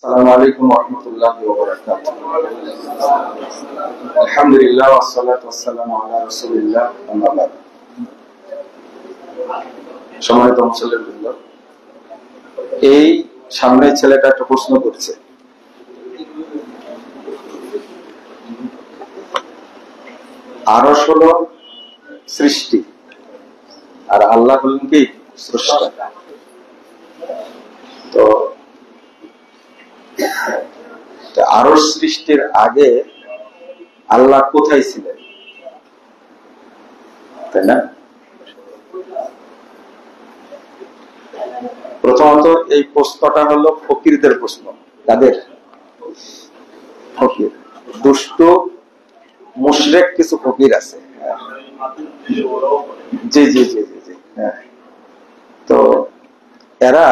আসসালামু আলাইকুম ওয়া রাহমাতুল্লাহি ওয়া বারাকাতুহু। আলহামদুলিল্লাহ ওয়াস সালাতু ওয়াস সালামু আলা রাসূলিল্লাহ আম্মা বা'দ। সম্মানিত মুসল্লিবৃন্দ, এই সামনে ছেলেটা একটা প্রশ্ন করছে, আরশ হলো সৃষ্টি আর আল্লাহ হলেন কি স্রষ্টা। তো আরশ সৃষ্টির আগে আল্লাহ কোথায় ছিলেন, তাই না? প্রথমত এই প্রশ্নটা হলো ফকিরদের প্রশ্ন। তাদের ফকির, দুষ্ট মুশরিক কিছু ফকির আছে। জি জি জি জি জি হ্যাঁ। তো এরা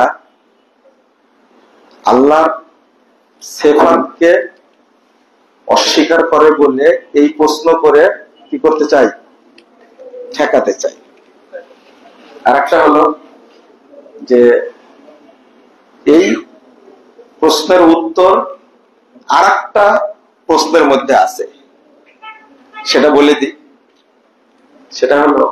আল্লাহ সেফাতকে অস্বীকার করে বলে এই প্রশ্ন করে কি করতে চাই, ঠেকাতে চাই। আর একটা হলো যে এই প্রশ্নের উত্তর আর একটা প্রশ্নের মধ্যে আছে, সেটা বলে দিই। সেটা হলো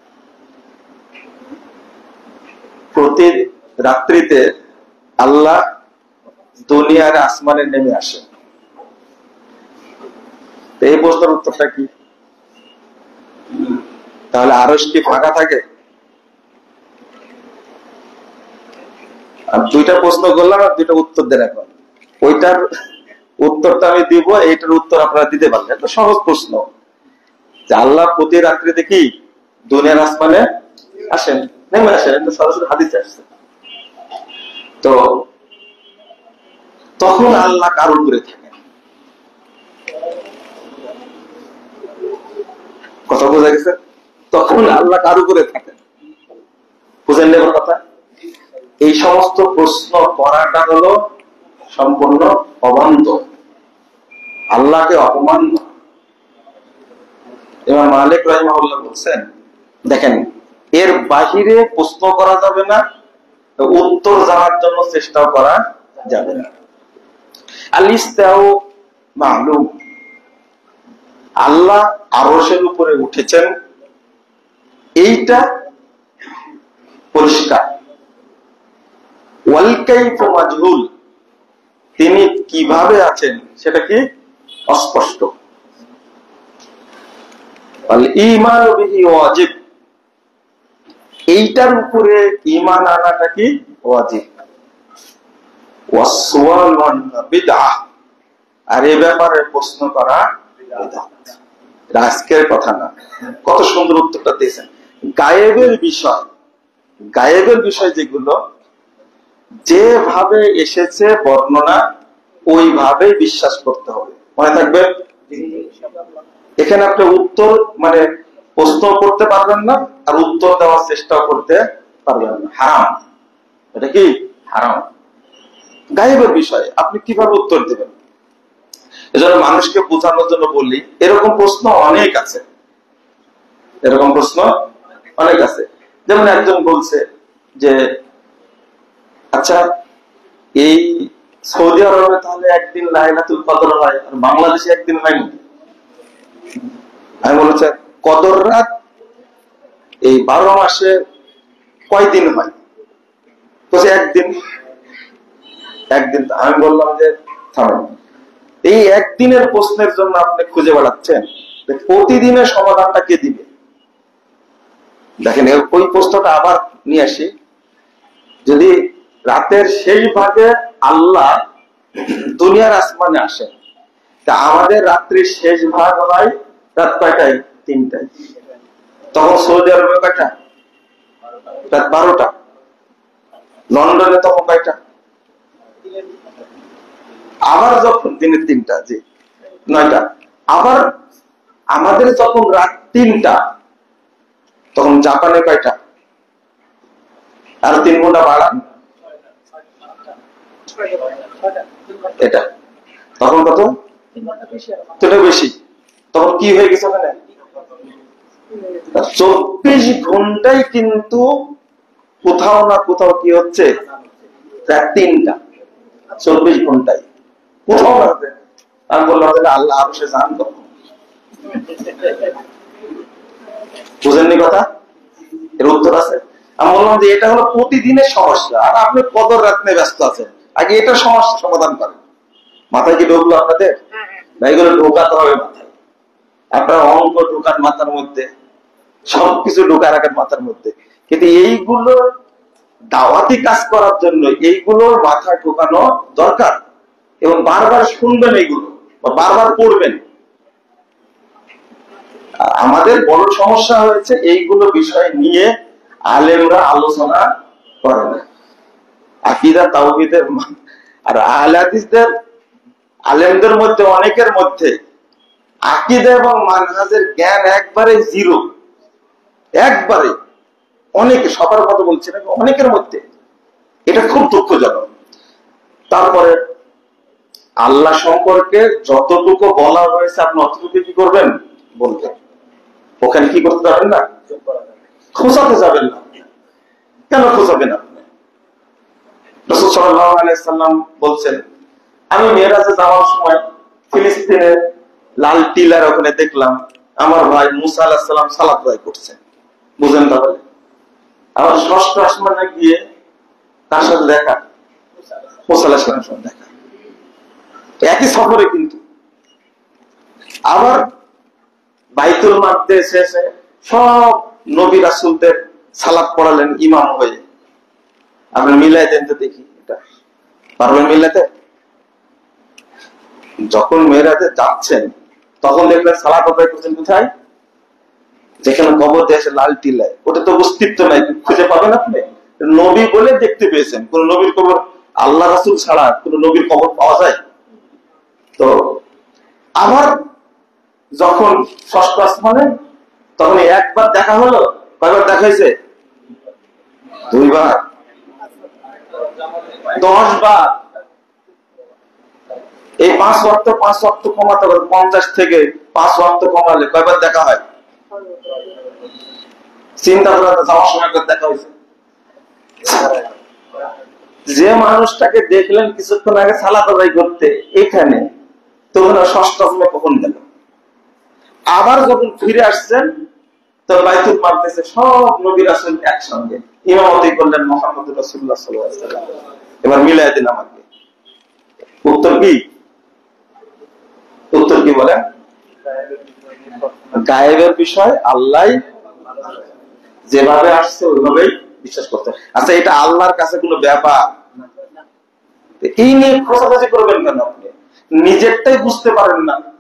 প্রতি রাত্রিতে আল্লাহ দুনিয়ার আসমানে নেমে আসে। এই প্রশ্নের উত্তরটা কি? তাহলে আরশ কি ফাঁকা থাকে? আর দুইটা প্রশ্ন করলাম আর দুইটা উত্তর দেন। এখন ওইটার উত্তরটা আমি দিব, এইটার উত্তর আপনারা দিতে পারবেন। একটা সহজ প্রশ্ন যে আল্লাহ প্রতি রাত্রিতে কি দুনিয়ার আসমানে আসেন, নেমে আসেন, এটা সরাসরি হাদিসে আসছে। তো তখন আল্লাহ কার উপরে থাকেন? কথা বোঝা গেছে? তখন আল্লাহ কার উপরে থাকেন? বুঝেন নেবার কথা? এই সমস্ত প্রশ্ন করাটা হলো সম্পূর্ণ অবান্তর, আল্লাহকে অপমান। ইমাম মালিক রাহিমাহুল্লাহ বলছেন, দেখেন এর বাহিরে প্রশ্ন করা যাবে না, উত্তর জানার জন্য চেষ্টাও করা যাবে না। আল ইস্তাউ মা'লুম, আল্লাহ আরশের উপরে উঠেছেন এইটা পরিষ্কার। ওয়াল কাইফু মাজহুল, তিনি কিভাবে আছেন সেটা কি অস্পষ্ট। আল ঈমানু বিহি ওয়াজিব, এইটার উপরে ঈমান আনাটা কি ওয়াজিব। ওয়াস সুআলু আনহু বিদআহ, আর এই ব্যাপারে প্রশ্ন করা বিদআত। আজকের কথা না, কত সুন্দর উত্তরটা দিয়েছেন। গায়েবের বিষয়, গায়েবের বিষয় যেগুলো যেভাবে এসেছে বর্ণনা ওইভাবে বিশ্বাস করতে হবে। মনে থাকবে, এখানে আপনি উত্তর মানে প্রশ্ন করতে পারবেন না আর উত্তর দেওয়ার চেষ্টা করতে পারবেন না, হারাম। এটা কি হারাম। গায়েবের বিষয় আপনি কিভাবে উত্তর দেবেন? এজন্য মানুষকে বোঝানোর জন্য বললি, এরকম প্রশ্ন অনেক আছে, এরকম প্রশ্ন অনেক আছে। যেমন একজন বলছে যে আচ্ছা এই সৌদি আরবে তাহলে একদিন লাইলাতুল কদর হয় আর বাংলাদেশে একদিন হয় না? আমি বলেছি কদর রাত এই 12 মাসে কয়দিন হয়? বলছে একদিন। একদিন। আমি বললাম যে থামেন, এই একদিনের প্রশ্নের জন্য আপনি খুঁজে বেড়াচ্ছেন, প্রতিদিনের সমাধানটা কে দিবে? দেখেন ওই প্রশ্নটা আবার নিয়ে আসি। যদি রাতের শেষ ভাগে আল্লাহ দুনিয়ার আসমানে আসেন, তা আমাদের রাত্রির শেষ ভাগ হয় রাত কয়টায়? 3টায়। তখন সৌদি আরবে কয়টা? রাত 12টা। লন্ডনে তখন কয়টা? আবার যখন দিনের 3টা, জি 9টা। আবার আমাদের যখন রাত 3টা, তখন জাপানে কয়টা? আর 3 ঘন্টা বাড়ান, এটা তখন কত? 3টা বেশি। তখন কি হয়ে গেছে? ওখানে 24 ঘন্টায় কিন্তু কোথাও না কোথাও কি হচ্ছে? রাত 3টা। 24 ঘন্টায় কোথাও না। আমি বললাম আল্লাহ আরো সে জান কখন, বুঝেননি কথা? এর উত্তর আছে। আমি বললাম যে এটা হলো প্রতিদিনের সমস্যা, আর আপনি কদর রাত নিয়ে ব্যস্ত আছেন, আগে এটা সমস্যা সমাধান করেন। মাথায় কি ঢুকলো আপনাদের? না, এগুলো ঢোকাতে হবে মাথায়। আপনার অঙ্ক ঢোকান মাথার মধ্যে, সবকিছু ঢোকা রাখেন মাথার মধ্যে, কিন্তু এইগুলো দাওয়াতি কাজ করার জন্য এইগুলোর মাথা ঢোকানো দরকার, এবং বারবার শুনবেন এইগুলো, বারবার পড়বেন। আমাদের বড় সমস্যা হয়েছে এইগুলো বিষয় নিয়ে আলেমরা আলোচনা করে না। আকীদা তাওহীদের আর আহলে হাদিসদের আলেমদের মধ্যে অনেকের মধ্যে আকীদা এবং মানহাজের জ্ঞান একবারে জিরো, একবারে। অনেকে, সবার কথা বলছি না, অনেকের মধ্যে। এটা খুব দুঃখজনক। তারপরে আল্লাহ সম্পর্কে যতটুকু বলা হয়েছে আপনি অতটুকু কি করবেন? বলবেন। ওখানে কি করতে যাবেন না, খোঁচাতে যাবেন না। কেন খোঁচাবেন আপনি? রাসূল সাল্লাল্লাহু আলাইহি সাল্লাম বলছেন, আমি মেরাজে যাওয়ার সময় ফিলিস্তিনের লাল টিলার ওখানে দেখলাম আমার ভাই মুসা আলাইহিস সালাম সালাত আদায় করছেন। বুঝেন? তাহলে আমার ষষ্ঠ আসমানে গিয়ে তার সাথে দেখা, মুসা আলাইহিস সালামের সাথে দেখা, একই সফরে। কিন্তু আবার বাইতুল মাকদিস শেষে সব নবী রাসূলদের সালাত পড়ালেন ইমাম হয়ে। আপনি মিলাই দেন তো দেখি, এটা পারবেন মিলাতে? যখন মেরাজে যাচ্ছেন তখন দেখলেন সালাত আদায় করছেন কোথায়? যেখানে কবর দিয়েছে লাল টিলায়। ওটা তো অস্তিত্ব নাই, খুঁজে পাবেন আপনি? নবী বলে দেখতে পেয়েছেন। কোন নবীর কবর, আল্লাহ রাসূল ছাড়া কোন নবীর কবর পাওয়া যায়? তো আবার যখন ষষ্ঠ আসমানে, তখন একবার দেখা হলো, কয়বার দেখা হয়েছে? 2 বার, 10 বার। এই 5 ওয়াক্ত কমাতে হবে, 50 থেকে 5 ওয়াক্ত কমালে কয়বার দেখা হয়? চিন্তা করে যাওয়ার সময় দেখা হয়েছে। যে মানুষটাকে দেখলেন কিছুক্ষণ আগে সালাত আদায় করতে এখানে, তখন ষষ্ঠ আসমানে কখন গেল? আবার যখন ফিরে আসছেন তো বাইতুল মাকদিসে সব নবী রাসূল একসঙ্গে ইমামতি করলেন মুহাম্মদুর রাসূলুল্লাহ সাল্লাল্লাহু আলাইহি ওয়াসাল্লাম। এবার মিলাই দিন আমাকে। উত্তর কি? উত্তর কি বলেন? গায়েবের বিষয় আল্লাহ যেভাবে আসছে ওইভাবেই বিশ্বাস করতে। আচ্ছা, এটা আল্লাহর কাছে কোনো ব্যাপার? এই নিয়ে খোঁজাখুঁজি করবেন কেন? আপনি নিজেরটাই বুঝতে পারেন না।